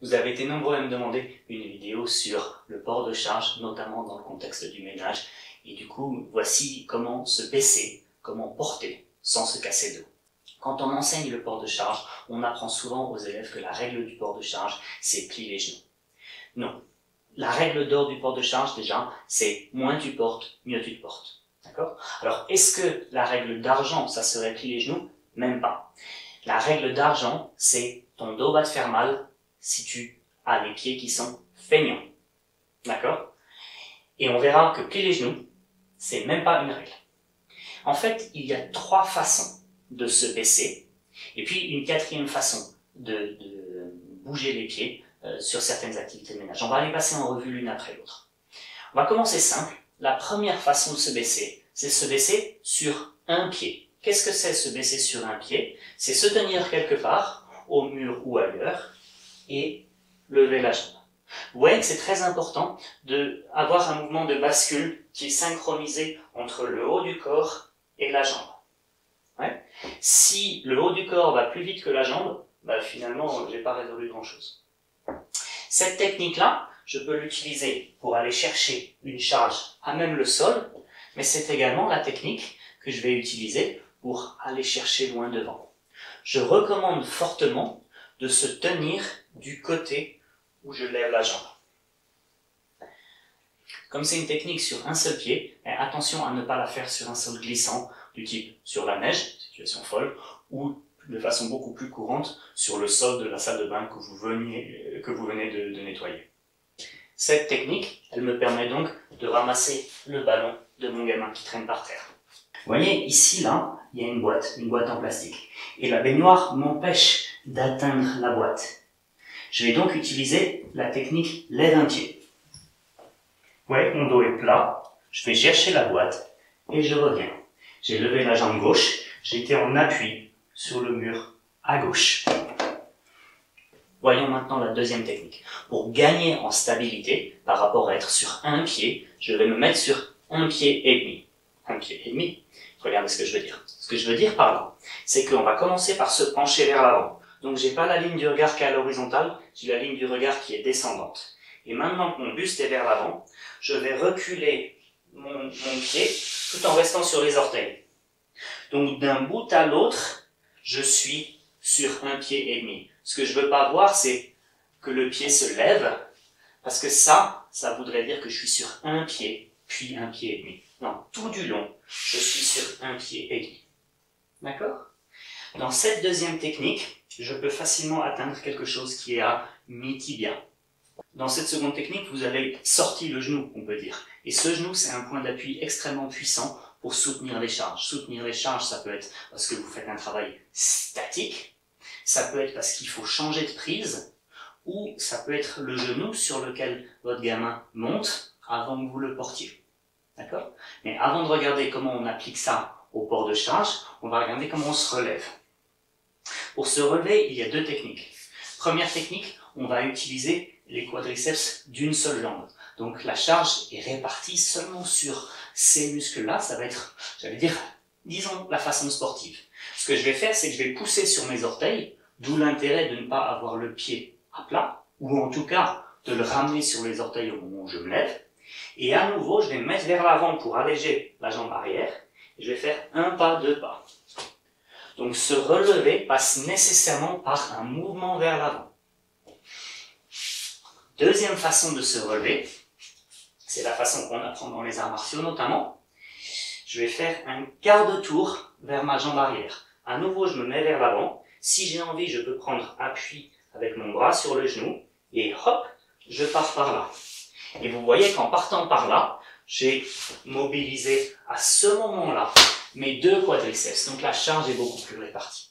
Vous avez été nombreux à me demander une vidéo sur le port de charge, notamment dans le contexte du ménage. Et du coup, voici comment se baisser, comment porter sans se casser le dos. Quand on enseigne le port de charge, on apprend souvent aux élèves que la règle du port de charge, c'est plier les genoux. Non. La règle d'or du port de charge, déjà, c'est moins tu portes, mieux tu te portes. D'accord? Alors, est-ce que la règle d'argent, ça serait plier les genoux? Même pas. La règle d'argent, c'est ton dos va te faire mal si tu as les pieds qui sont feignants. D'accord? Et on verra que plier les genoux, c'est même pas une règle. En fait, il y a 3 façons de se baisser, et puis une 4e façon de bouger les pieds sur certaines activités de ménage. On va les passer en revue l'une après l'autre. On va commencer simple. La première façon de se baisser, c'est se baisser sur un pied. Qu'est-ce que c'est se baisser sur un pied? C'est se tenir quelque part, au mur ou ailleurs, et lever la jambe. Vous voyez que c'est très important d'avoir un mouvement de bascule qui est synchronisé entre le haut du corps et la jambe. Ouais. Si le haut du corps va plus vite que la jambe, bah finalement, j'ai pas résolu grand-chose. Cette technique-là, je peux l'utiliser pour aller chercher une charge à même le sol, mais c'est également la technique que je vais utiliser pour aller chercher loin devant. Je recommande fortement de se tenir du côté où je lève la jambe. Comme c'est une technique sur un seul pied, attention à ne pas la faire sur un sol glissant, du type sur la neige, situation folle, ou de façon beaucoup plus courante sur le sol de la salle de bain que vous venez de nettoyer. Cette technique, elle me permet donc de ramasser le ballon de mon gamin qui traîne par terre. Vous voyez, ici, là, il y a une boîte en plastique. Et la baignoire m'empêche d'atteindre la boîte. Je vais donc utiliser la technique lève un pied. Vous voyez, mon dos est plat, je vais chercher la boîte et je reviens. J'ai levé la jambe gauche, j'étais en appui sur le mur à gauche. Voyons maintenant la deuxième technique. Pour gagner en stabilité par rapport à être sur un pied, je vais me mettre sur un pied et demi. Un pied et demi. Regardez ce que je veux dire. Ce que je veux dire par là, c'est qu'on va commencer par se pencher vers l'avant. Donc j'ai pas la ligne du regard qui est à l'horizontale, j'ai la ligne du regard qui est descendante. Et maintenant que mon buste est vers l'avant, je vais reculer mon pied tout en restant sur les orteils. Donc d'un bout à l'autre, je suis sur un pied et demi. Ce que je veux pas voir, c'est que le pied se lève, parce que ça voudrait dire que je suis sur un pied, puis un pied et demi. Non, tout du long, je suis sur un pied et demi. D'accord? Dans cette deuxième technique, je peux facilement atteindre quelque chose qui est à mi-tibia. Dans cette seconde technique, vous avez sorti le genou, on peut dire. Et ce genou, c'est un point d'appui extrêmement puissant pour soutenir les charges. Soutenir les charges, ça peut être parce que vous faites un travail statique, ça peut être parce qu'il faut changer de prise, ou ça peut être le genou sur lequel votre gamin monte avant que vous le portiez. D'accord? Mais avant de regarder comment on applique ça au port de charge, on va regarder comment on se relève. Pour se relever, il y a 2 techniques. Première technique, on va utiliser les quadriceps d'une seule jambe. Donc la charge est répartie seulement sur ces muscles-là. Ça va être, j'allais dire, disons, la façon sportive. Ce que je vais faire, c'est que je vais pousser sur mes orteils, d'où l'intérêt de ne pas avoir le pied à plat, ou en tout cas de le ramener sur les orteils au moment où je me lève. Et à nouveau, je vais me mettre vers l'avant pour alléger la jambe arrière. Et je vais faire 1 pas, 2 pas. Donc se relever passe nécessairement par un mouvement vers l'avant. Deuxième façon de se relever, c'est la façon qu'on apprend dans les arts martiaux notamment. Je vais faire un quart de tour vers ma jambe arrière. À nouveau, je me mets vers l'avant. Si j'ai envie, je peux prendre appui avec mon bras sur le genou et hop, je pars par là. Et vous voyez qu'en partant par là, j'ai mobilisé à ce moment-là mes 2 quadriceps. Donc la charge est beaucoup plus répartie.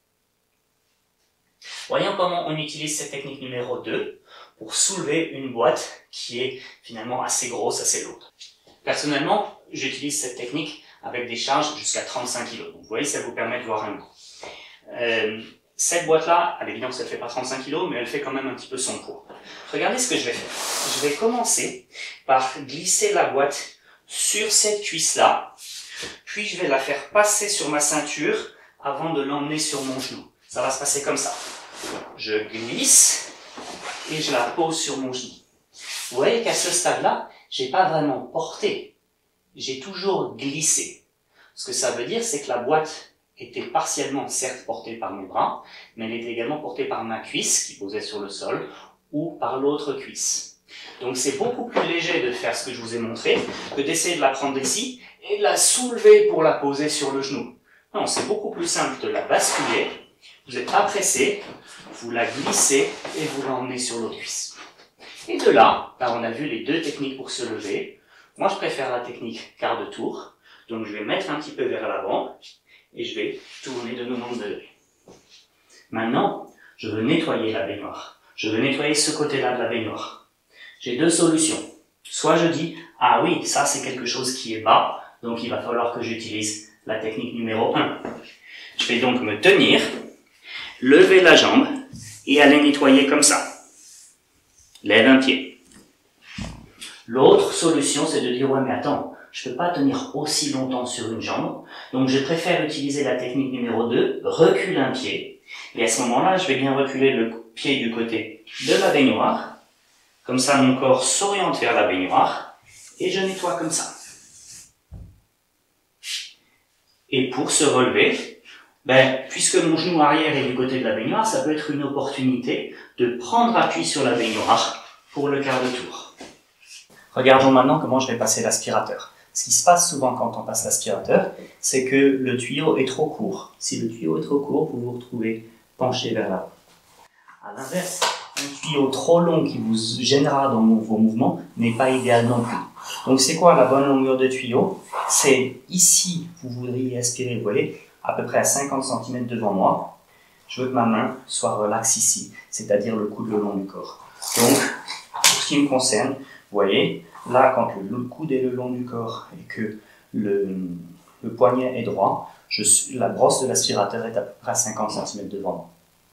Voyons comment on utilise cette technique numéro 2 pour soulever une boîte qui est finalement assez grosse, assez lourde. Personnellement, j'utilise cette technique avec des charges jusqu'à 35 kg. Donc vous voyez, ça vous permet de voir un bout. Cette boîte-là, à l'évidence, elle ne fait pas 35 kg, mais elle fait quand même un petit peu son poids. Regardez ce que je vais faire. Je vais commencer par glisser la boîte sur cette cuisse-là, puis je vais la faire passer sur ma ceinture avant de l'emmener sur mon genou. Ça va se passer comme ça. Je glisse, et je la pose sur mon genou. Vous voyez qu'à ce stade-là, j'ai pas vraiment porté, j'ai toujours glissé. Ce que ça veut dire, c'est que la boîte était partiellement, certes, portée par mes bras, mais elle était également portée par ma cuisse, qui posait sur le sol, ou par l'autre cuisse. Donc c'est beaucoup plus léger de faire ce que je vous ai montré, que d'essayer de la prendre ici, et de la soulever pour la poser sur le genou. Non, c'est beaucoup plus simple de la basculer, vous n'êtes pas pressé, vous la glissez, et vous l'emmenez sur l'autre cuisse. Et de là, on a vu les deux techniques pour se lever. Moi, je préfère la technique quart de tour. Donc, je vais mettre un petit peu vers l'avant et je vais tourner de 90 degrés. Maintenant, je veux nettoyer la baignoire. Je veux nettoyer ce côté-là de la baignoire. J'ai deux solutions. Soit je dis, ah oui, ça c'est quelque chose qui est bas, donc il va falloir que j'utilise la technique numéro 1. Je vais donc me tenir, lever la jambe et aller nettoyer comme ça. Lève un pied. L'autre solution, c'est de dire, ouais, mais attends, je peux pas tenir aussi longtemps sur une jambe, donc je préfère utiliser la technique numéro 2, recule un pied, et à ce moment-là, je vais bien reculer le pied du côté de la baignoire, comme ça mon corps s'oriente vers la baignoire, et je nettoie comme ça. Et pour se relever, puisque mon genou arrière est du côté de la baignoire, ça peut être une opportunité de prendre appui sur la baignoire pour le quart de tour. Regardons maintenant comment je vais passer l'aspirateur. Ce qui se passe souvent quand on passe l'aspirateur, c'est que le tuyau est trop court. Si le tuyau est trop court, vous vous retrouvez penché vers l'avant. À l'inverse, un tuyau trop long qui vous gênera dans vos mouvements n'est pas idéal non plus. Donc c'est quoi la bonne longueur de tuyau? C'est ici, vous voudriez aspirer, vous voyez, à peu près à 50 cm devant moi. Je veux que ma main soit relaxe ici, c'est-à-dire le coude le long du corps. Donc, pour ce qui me concerne, vous voyez, là, quand le coude est le long du corps et que le poignet est droit, la brosse de l'aspirateur est à peu près à 50 cm devant moi.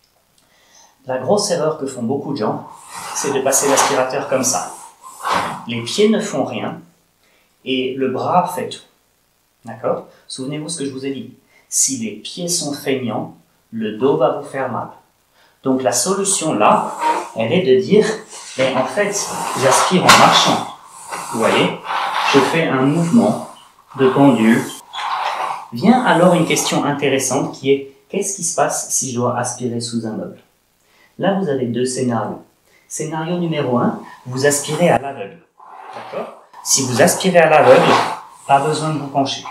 La grosse erreur que font beaucoup de gens, c'est de passer l'aspirateur comme ça. Les pieds ne font rien et le bras fait tout. D'accord? Souvenez-vous ce que je vous ai dit. Si les pieds sont feignants, le dos va vous faire mal. Donc la solution là, elle est de dire, en fait, j'aspire en marchant. Vous voyez, je fais un mouvement de pendule. Vient alors une question intéressante qui est, qu'est-ce qui se passe si je dois aspirer sous un meuble? Là, vous avez deux scénarios. Scénario numéro 1, vous aspirez à l'aveugle. D'accord? Si vous aspirez à l'aveugle, pas besoin de vous pencher.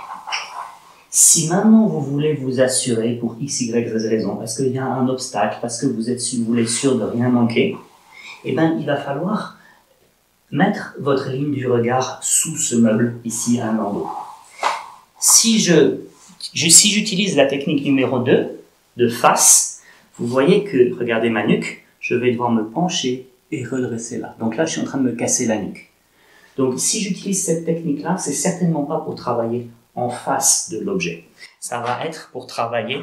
Si maintenant vous voulez vous assurer pour x, y raison, parce qu'il y a un obstacle, parce que vous voulez être sûr de rien manquer, il va falloir mettre votre ligne du regard sous ce meuble, ici à un endroit. Si j'utilise la technique numéro 2, de face, vous voyez que, regardez ma nuque, je vais devoir me pencher et redresser là. Donc là, je suis en train de me casser la nuque. Donc si j'utilise cette technique-là, c'est certainement pas pour travailler en face de l'objet. Ça va être pour travailler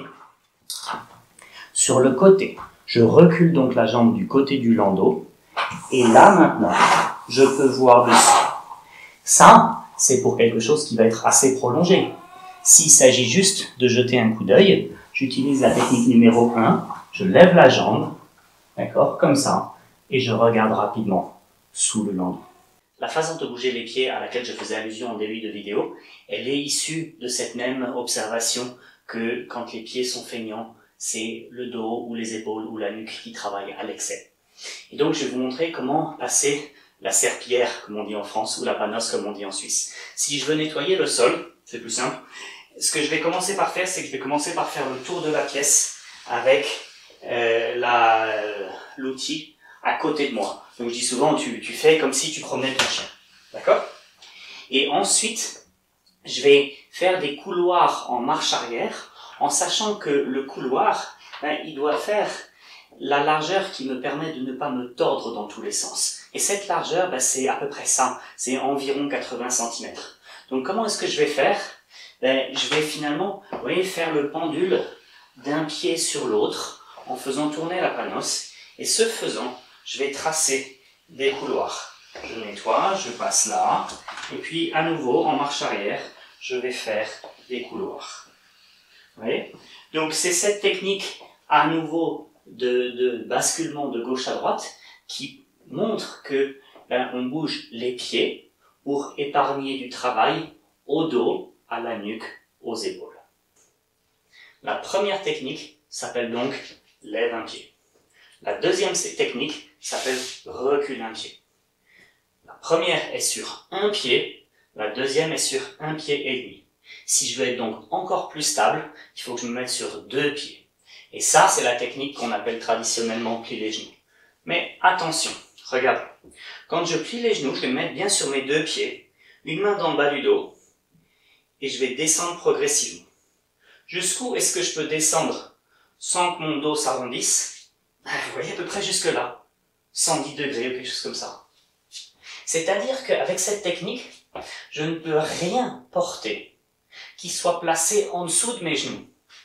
sur le côté. Je recule donc la jambe du côté du landau, et là maintenant, je peux voir dessus. Ça, c'est pour quelque chose qui va être assez prolongé. S'il s'agit juste de jeter un coup d'œil, j'utilise la technique numéro 1, je lève la jambe, d'accord, comme ça, et je regarde rapidement sous le landau. La façon de bouger les pieds à laquelle je faisais allusion en début de vidéo, elle est issue de cette même observation que quand les pieds sont feignants, c'est le dos ou les épaules ou la nuque qui travaillent à l'excès. Et donc je vais vous montrer comment passer la serpillière, comme on dit en France, ou la panosse, comme on dit en Suisse. Si je veux nettoyer le sol, c'est plus simple. Ce que je vais commencer par faire, c'est que je vais commencer par faire le tour de la pièce avec l'outil à côté de moi. Donc je dis souvent, tu fais comme si tu promenais ton chien. D'accord? Et ensuite, je vais faire des couloirs en marche arrière, en sachant que le couloir, il doit faire la largeur qui me permet de ne pas me tordre dans tous les sens. Et cette largeur, c'est à peu près ça. C'est environ 80 cm. Donc comment est-ce que je vais faire? Je vais finalement, vous voyez, faire le pendule d'un pied sur l'autre en faisant tourner la panosse. Et ce faisant, je vais tracer des couloirs. Je nettoie, je passe là, et puis à nouveau, en marche arrière, je vais faire des couloirs. Vous voyez? Donc c'est cette technique à nouveau de basculement de gauche à droite qui montre que on bouge les pieds pour épargner du travail au dos, à la nuque, aux épaules. La première technique s'appelle donc lève un pied. La deuxième technique s'appelle recule un pied. La première est sur un pied, la deuxième est sur un pied et demi. Si je veux être donc encore plus stable, il faut que je me mette sur 2 pieds. Et ça, c'est la technique qu'on appelle traditionnellement plie les genoux. Mais attention, regarde. Quand je plie les genoux, je vais me mettre bien sur mes 2 pieds, une main dans le bas du dos, et je vais descendre progressivement. Jusqu'où est-ce que je peux descendre sans que mon dos s'arrondisse? Vous voyez à peu près jusque là. 110 degrés ou quelque chose comme ça. C'est-à-dire qu'avec cette technique, je ne peux rien porter qui soit placé en dessous de mes genoux.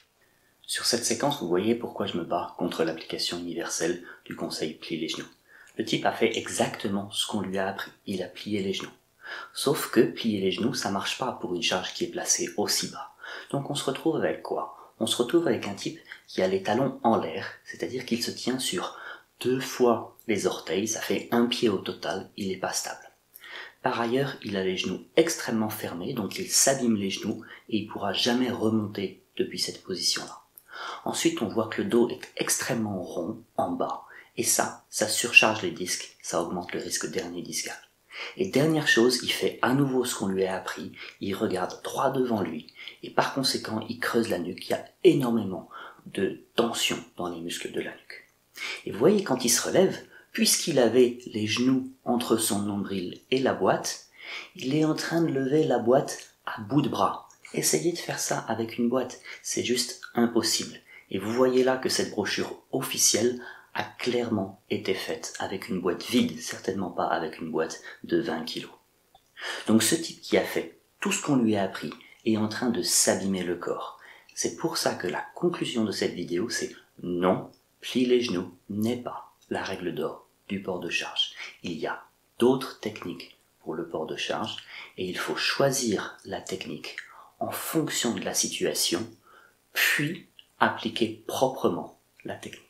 Sur cette séquence, vous voyez pourquoi je me bats contre l'application universelle du conseil plie les genoux. Le type a fait exactement ce qu'on lui a appris. Il a plié les genoux. Sauf que plier les genoux, ça marche pas pour une charge qui est placée aussi bas. Donc on se retrouve avec quoi? On se retrouve avec un type qui a les talons en l'air, c'est-à-dire qu'il se tient sur 2 fois les orteils, ça fait 1 pied au total, il n'est pas stable. Par ailleurs, il a les genoux extrêmement fermés, donc il s'abîme les genoux et il ne pourra jamais remonter depuis cette position-là. Ensuite, on voit que le dos est extrêmement rond en bas, et ça surcharge les disques, ça augmente le risque d'hernie discale. Et dernière chose, il fait à nouveau ce qu'on lui a appris, il regarde droit devant lui, et par conséquent, il creuse la nuque, il y a énormément de tension dans les muscles de la nuque. Et vous voyez, quand il se relève, puisqu'il avait les genoux entre son nombril et la boîte, il est en train de lever la boîte à bout de bras. Essayez de faire ça avec une boîte, c'est juste impossible. Et vous voyez là que cette brochure officielle a clairement été faite avec une boîte vide, certainement pas avec une boîte de 20 kg. Donc ce type qui a fait tout ce qu'on lui a appris est en train de s'abîmer le corps. C'est pour ça que la conclusion de cette vidéo, c'est non, plie les genoux n'est pas la règle d'or du port de charge. Il y a d'autres techniques pour le port de charge et il faut choisir la technique en fonction de la situation, puis appliquer proprement la technique.